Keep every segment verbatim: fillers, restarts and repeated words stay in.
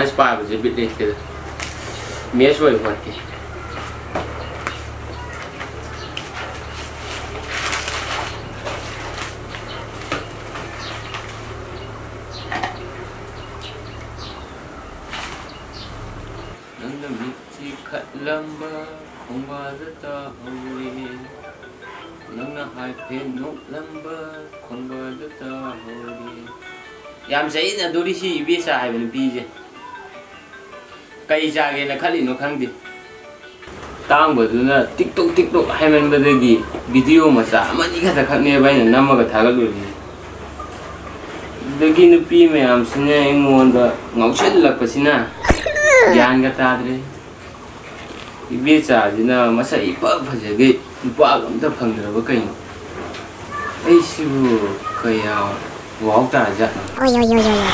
Science पाए बजे bit लेते मेस वही बात की नंद मिट्टी खलंबा खुंबादता होरी नंना हाइफे नोलंबा खुंबादता होरी याम सही ना दूरी सी इबेसा है बन पीजे कई जागे ना खाली नो खंगदे तांग बदुना टिकटॉक टिकटॉक हाइमन बदगी वीडियो मचा अमनी खता खने बाइना नमगा थागलुरी दगी नुपी मयाम सिने एंगोंदा ngausillakpasina ज्ञान का तादरे इबेसा जिना मसा इपा फजगे नुपा अमता फंगद्रबा कइनो ऐसिबु कया वाव ताजा ओय ओय ओय ओय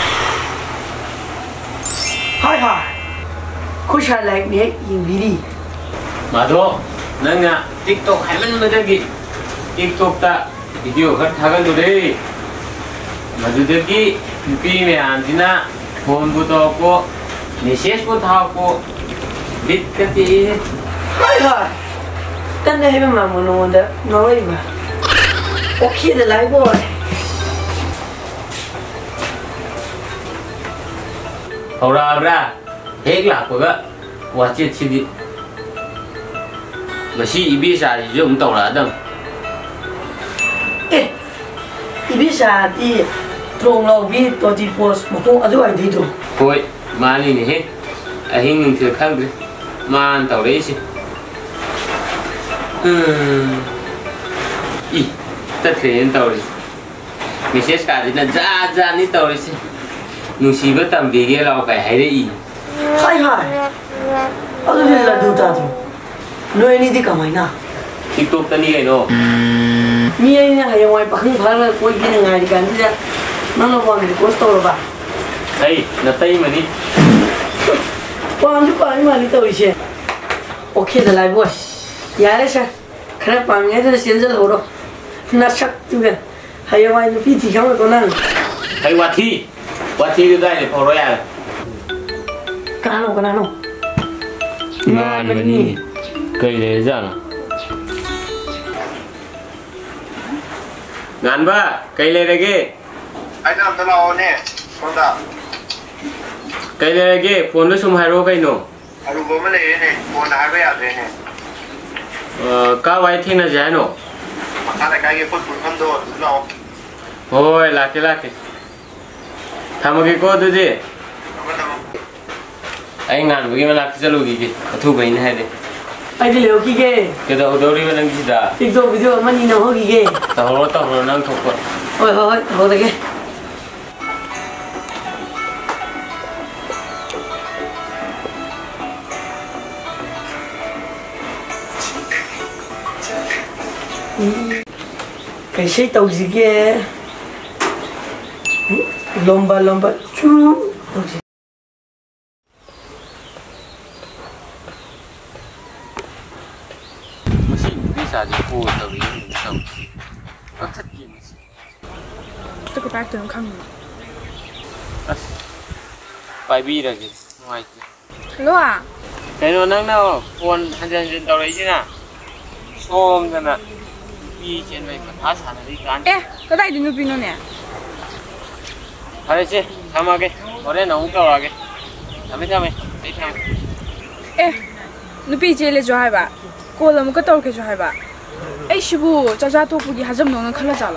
हाय हाय खुश है लाइक ने इंगिरी माधो नंगा टिकटॉक हाइमन मदगी टिकटॉक ता वीडियो खर थागल रे मदुदगी नुपी में आंजिना फोन बुतो को मेसेज को था को बिट कती हाय हाय तन्ने है मा मोनोंदा नोइबा ओके द लाइक बॉय हौराब्रा हेक लापगा वाचे छिदि मसी इबेसा जो उम तौरादम ए इबेसा दी त्रोंग लाउबी तोजी पोस्ट मको अदु आइ दिदो होय मानी ने हे अहिंग नुंसे खंग्रे मान तौरेसि हम्म इ तथ्रेन तौरे मेसेज का दिना जा जा नि तौरेसि नुसीबा तंबीगे लाव काय हाइरे इ हाय हाय अदु दिला दुता तो नोइनी दि कमाइना टिकटॉक तनी गइनो मी आइना हायवाइ पखंग फार कोइ गिन ngai kan दिजा नंग वान दि पोस्ट तौरबा hey natai mani पाम पानी मानी तो इसे ओके द लाइव बॉय यार सर खरा पाम ये तो सेंजल हो रो ना शक तू है हाय वाई नु पीती खाम को ना hey wathi wathi du dai le phoro ya कानो कानो ngan mani kai le ja na ngan ba kai le rege ai nam ta lao ne con da kai le rege phone lo sum hairo kai no aru bo ma le ne phone ha ba ya de ne ka wai thing na ja no ma ka da kai ge phone phone do lao hoy la ke la ke thamage ko du de ai ngan bu gi ma la ke chalu gi gi athu bai ne hai de ai di leo ki ge ke da odori ma nang gi da tiktok video ma ni na ho ki ge ta ho ta ho nang thok ko oi oi ho de ge कैसे तौजिगे लंबा लंबा चू machine visa ji ko ta ri ni sam ta thak gi ni 这个白灯看你。 as pai bi ra ji ngai Hello à? cái nó nang nào phone han jan jan tau rai ji na som da na bi chen mai ma tha sa na ri kan 哎，个带进去冰了呢。 hare che thamage ore na u tau ra ge thame thame sai thame 哎，你别接了就还吧，过了么个豆儿就还吧。哎，是不？家家多不给还这么多人看了着了。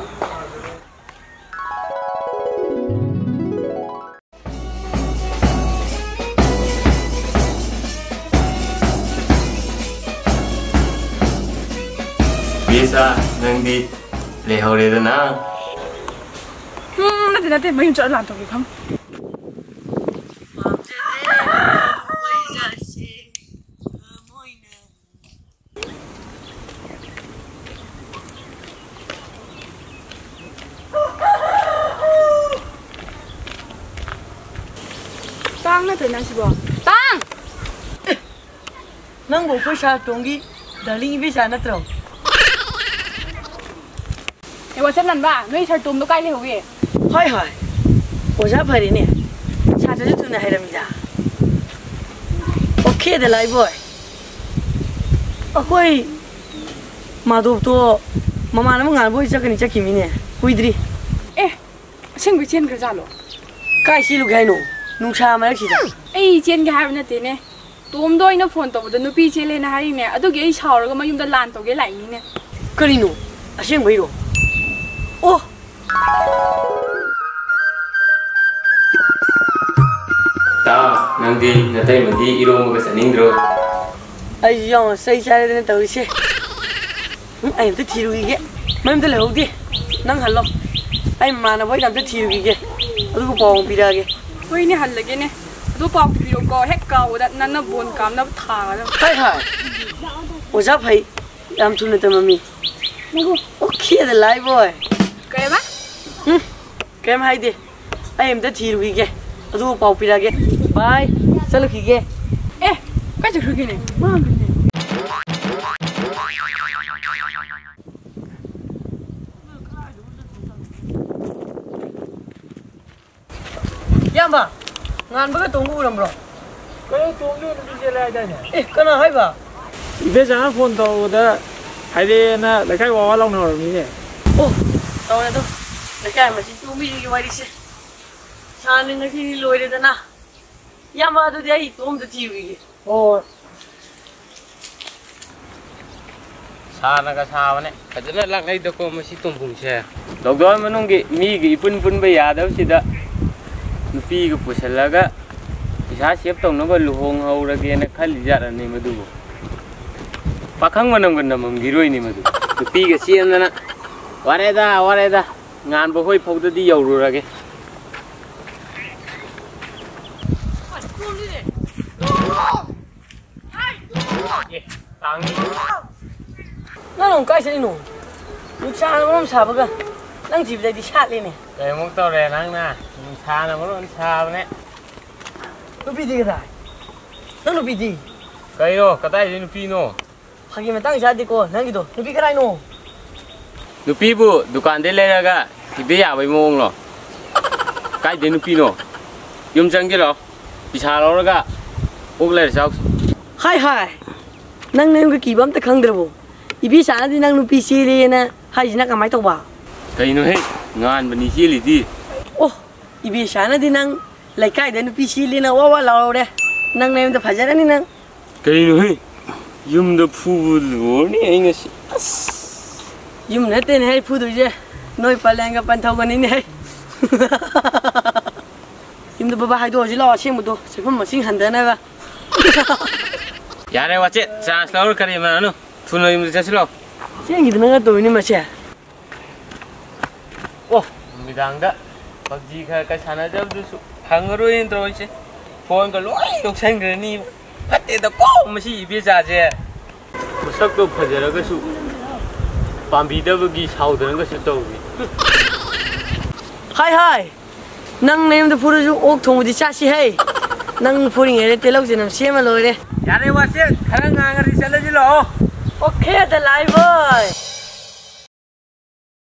bisa nang di lehau le da na 嗯，那得那得没有这懒豆给看。 当那得那是不？当。 能不会啥东西，得另一啥那头。 哎，我真难吧？你一下多么都改了后耶？ हाय हाय ओजा भरी ने साथे जुने harem जा เคเดลัยบ่อยอะคุยมาดูตัวมามาแล้วงานบ่อยจักนี่จักกิมิเนี่ยคุยดรีเอ๊ะเช่นไปเช่นกระจาหรอใกล้ชิลูกไงหนูนุ่งชามาแล้วสิจ้ะเอ้ยเช่นแกหายไปนั่นเองเนี่ยตัวมันด้วยนะฝนตกแต่นุปีเชเลยนะฮะนี่เนี่ยอะตัวเกย์ชาวแล้วก็มายุ่งตะลานตัวเกย์ไหลนี่เนี่ยก็นี่หนูอะเช่นไปหรอโอ้ตานังดีนั่นแต่มันดีอีโรมก็สนิงดรไอ้ยังใส่ชาเลยนะตัวเช่ไอ้ยังจะทีรู้อีกไม่มันจะเหลวดินั่งหันลงไอ้มานะไว้ทำจะทีรู้อีกแล้วก็ปองปีดาเกเฮ้ยนี่หันเลยเนี่ยตัวปองปีดก็แฮกเก่าแต่นั่นน่ะบนกำนับทาแล้วใช่ค่ะ我家陪ยามทุนตัวมัมมี่โอเคเดลัยบ่อยเก๋ปะฮึเก๋มาให้ดิไอ้ยังจะทีรู้อีกแล้วก็ปองปีดาเกบายสลุกอีกเอ๊ะก็จะรู้กี่เนี่ยมายังบ่งานมันก็ตรงกูลำบากก็ตรงนี้มันจะอะไรได้เนี่ยเอ๊ะก็น่าให้บ่อีเบสจะฝนตกแต่ไฮเดน่ะแล้วใครว่าว่าลงหน่อยนี่เนี่ยโอ้ตอนนี้ตัวแล้วแกมาสิตูมีกี่วันดิสิชาหนึ่งนาทีนี่ลอยเลยนะยังมาตัวเดียวอีกตัวมันจะทีวีโอ้ชานะก็ชาวะเนี่ยก็จะลักไอ้ตัวก็มาสิตุ่มพุ่งแช่ดอกดอยมันต้องกี่มีกี่ปุ่นปุ่นไปยาเดี๋ยวสิเด้อปีก็ผู้ชายแล้วก็วิชาเชฟตรงนั้นก็ลูกหงเอาระเกนขันลิจาร์นี่มาดูปักขังมันมันนั่นมันกิโลนี่มาดูปีก็เสียนนะวาระด้าวาระด้างานบ่ค่อยพกตัวดีเอารู้ระเกตังนี่นั่นหนุ่มใกล้สิหนุ่มลูกชายมันชาบกันนั่งจีบได้ดิชาเลยเนี่ยไอ้มุกตัวเรนั่งนะชานะมันชาเนี่ยลูกพี่ดีก็ได้นั่งลูกพี่ดีก็ไอ้โน่ก็ได้ลูกพี่โน่หากยังตั้งชาดีก็นั่งกี่ตัวลูกพี่ก็ได้โน่ลูกพี่บุดุการเดลเลยก็ที่เบียร์ไปมองหรอใกล้เดลูกพี่โน่ยุ่งจังกี่หรอพิชาเราแล้วก็พวกเลยสักไฮไฮนั่งเนี่ยก็กี่บ้ามตะขังเดือบอีพี่ชาที่นั่งลูกพี่ซีเลยนะให้ยินนักกันไม่ต้องบ่าก็ไอ้โน่เฮ้งานบันนี้ซีรีดีโอ้อีบีชานะที่นั่งไล่ใกล้เดินพิชิลีนะว่าว่าเราเด้นั่งในมันจะพาจานี่นั่งก็ไอ้โน่เฮ้ยุ่มเดือบฟูดโอ้นี่ไอ้เงี้ยยุ่มเนี่ยเต้นให้พูดดูเจ้น้อยพลังกับปันเท่ากันนี่เนี่ยยุ่มเดือบบ้าให้ดูจิล่อเชี่ยมุดดูสิผมมาสิงหันเดินนะวะยาเรวัชเชชาสลาวร์คารีมาโน่ทุนยุ่มจะสิล่อเชี่ยกี่ตัวนั่งตัวนี้มาเชี่ยโอ้มีดังด้ปักจีค่ะก็ชนะจับดูสุหังรู้อินโทรใช่โฟนก็ลอยตกเส้นกันนี่พัดเอ็ดก็ไม่ใช่พี่จ่าเจ้ผู้สักตัวพัดเจอก็สุปั๊มบีดบุกี้ชาวเดินก็สุดตัววีไฮไฮนั่งในมันจะพูดจู่โอ๊กทงวิชาสิเฮ้นั่งพูดอย่างเงี้ยเตลอกจะนำเสียมาเลยเนี่ยยาเรวัชเชขนาดงานกันที่เชลล์จิโร่โอเคแต่ไลฟ์เว้ย